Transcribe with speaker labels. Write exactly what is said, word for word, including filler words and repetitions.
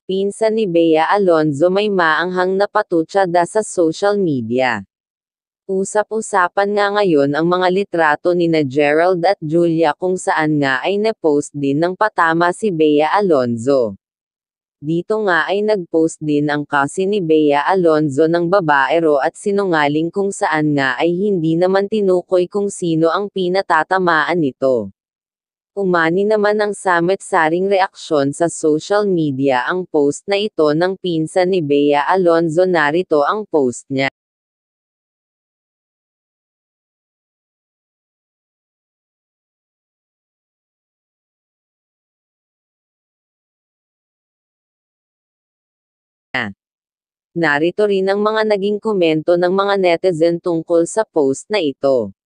Speaker 1: pinsan ni Bea Alonzo may maanghang na patutsada sa social media. Usap-usapan nga ngayon ang mga litrato nina Gerald at Julia kung saan nga ay na-post din ng patama si Bea Alonzo. Dito nga ay nag-post din ang kasi ni Bea Alonzo ng babaero at sinungaling kung saan nga ay hindi naman tinukoy kung sino ang pinatatamaan nito. Umani naman ang samit-saring reaksyon sa social media ang post na ito ng pinsan ni Bea Alonzo. Narito ang post niya. Narito rin ang mga naging komento ng mga netizen tungkol sa post na ito.